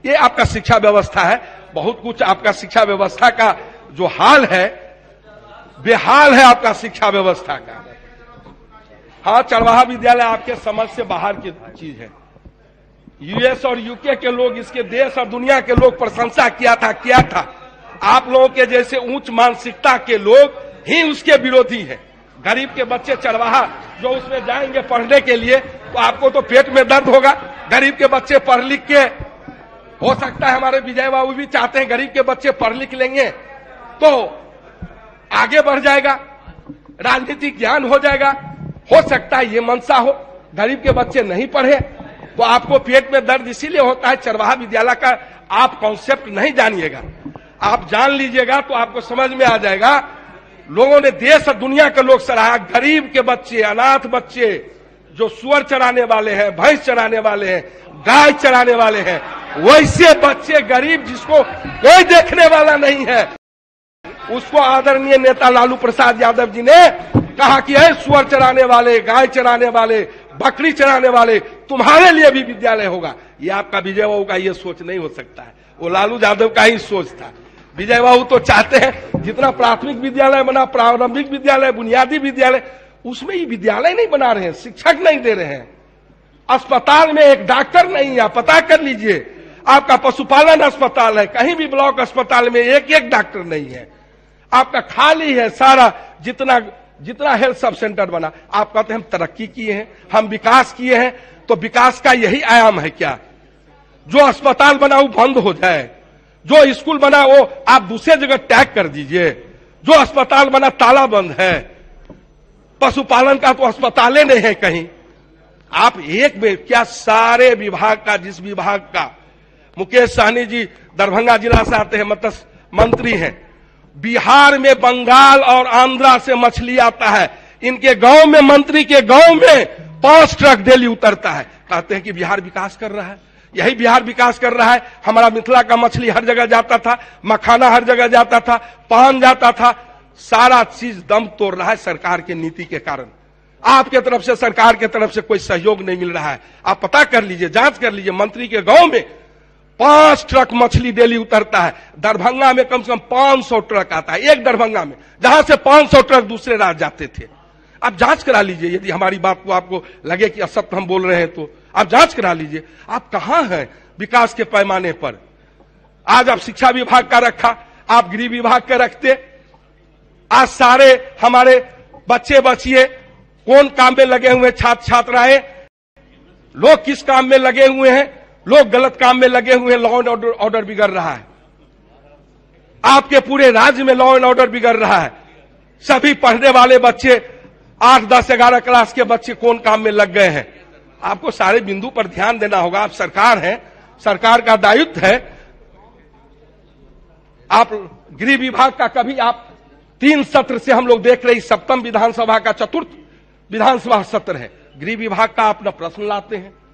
ये आपका शिक्षा व्यवस्था है। बहुत कुछ आपका शिक्षा व्यवस्था का जो हाल है, बेहाल है आपका शिक्षा व्यवस्था का। हाँ, चरवाहा विद्यालय आपके समझ से बाहर की चीज है। यूएस और यूके के लोग, इसके देश और दुनिया के लोग प्रशंसा किया था। आप लोगों के जैसे उच्च मानसिकता के लोग ही उसके विरोधी हैं। गरीब के बच्चे चरवाहा जो उसमें जाएंगे पढ़ने के लिए, तो आपको तो पेट में दर्द होगा। गरीब के बच्चे पढ़ लिख के, हो सकता है हमारे विजय बाबू भी चाहते हैं गरीब के बच्चे पढ़ लिख लेंगे तो आगे बढ़ जाएगा, राजनीतिक ज्ञान हो जाएगा। हो सकता है ये मंशा हो, गरीब के बच्चे नहीं पढ़े तो आपको पेट में दर्द इसीलिए होता है। चरवाहा विद्यालय का आप कॉन्सेप्ट नहीं जानिएगा, आप जान लीजिएगा तो आपको समझ में आ जाएगा। लोगों ने, देश और दुनिया के लोग सराहा। गरीब के बच्चे, अनाथ बच्चे, जो सुअर चराने वाले हैं, भैंस चराने वाले हैं, गाय चराने वाले हैं, वैसे बच्चे गरीब जिसको कोई देखने वाला नहीं है, उसको आदरणीय नेता लालू प्रसाद यादव जी ने कहा कि ऐ सुअर चराने वाले, गाय चराने वाले, बकरी चराने वाले, तुम्हारे लिए भी विद्यालय होगा। ये आपका विजय बाबू का ये सोच नहीं हो सकता है, वो लालू यादव का ही सोच था। विजय बाबू तो चाहते हैं जितना प्राथमिक विद्यालय बना, प्रारंभिक विद्यालय, बुनियादी विद्यालय, उसमें ही विद्यालय नहीं बना रहे हैं, शिक्षक नहीं दे रहे हैं। अस्पताल में एक डॉक्टर नहीं है, पता कर लीजिए। आपका पशुपालन अस्पताल है, कहीं भी ब्लॉक अस्पताल में एक डॉक्टर नहीं है। आपका खाली है सारा। जितना हेल्थ सब सेंटर बना, आप कहते हैं हम तरक्की किए हैं, हम विकास किए हैं, तो विकास का यही आयाम है क्या? जो अस्पताल बना वो बंद हो जाए, जो स्कूल बना वो आप दूसरे जगह टैग कर दीजिए। जो अस्पताल बना ताला बंद है, पशुपालन का तो अस्पताल नहीं है कहीं। आप एक में क्या सारे विभाग का, जिस विभाग का, मुकेश सहनी जी दरभंगा जिला से आते हैं, मत्स्य मंत्री हैं। बिहार में बंगाल और आंध्रा से मछली आता है, इनके गांव में, मंत्री के गांव में 5 ट्रक डेली उतरता है। कहते हैं कि बिहार विकास कर रहा है। यही बिहार विकास कर रहा है। हमारा मिथिला का मछली हर जगह जाता था, मखाना हर जगह जाता था, पान जाता था, सारा चीज दम तोड़ रहा है सरकार की नीति के कारण। आपके तरफ से, सरकार के तरफ से कोई सहयोग नहीं मिल रहा है। आप पता कर लीजिए, जांच कर लीजिए, मंत्री के गांव में 5 ट्रक मछली डेली उतरता है। दरभंगा में कम से कम 500 ट्रक आता है, एक दरभंगा में, जहां से 500 ट्रक दूसरे राज्य जाते थे। आप जांच करा लीजिए, यदि हमारी बात को आपको लगे कि असत्य हम बोल रहे हैं तो आप जांच करा लीजिए। आप कहां हैं विकास के पैमाने पर? आज आप शिक्षा विभाग का रखा, आप गृह विभाग का रखते, आज सारे हमारे बच्चे बचिए कौन काम में लगे हुए, छात्र छात्राएं, लोग किस काम में लगे हुए हैं? लोग गलत काम में लगे हुए हैं। लॉ एंड ऑर्डर बिगड़ रहा है, आपके पूरे राज्य में लॉ एंड ऑर्डर बिगड़ रहा है। सभी पढ़ने वाले बच्चे, 8, 10, 11 क्लास के बच्चे कौन काम में लग गए हैं? आपको सारे बिंदु पर ध्यान देना होगा। आप सरकार हैं, सरकार का दायित्व है। आप गृह विभाग का कभी, आप 3 सत्र से हम लोग देख रहे, 7वीं विधानसभा का 4th विधानसभा सत्र है, गृह विभाग का अपना प्रश्न लाते हैं।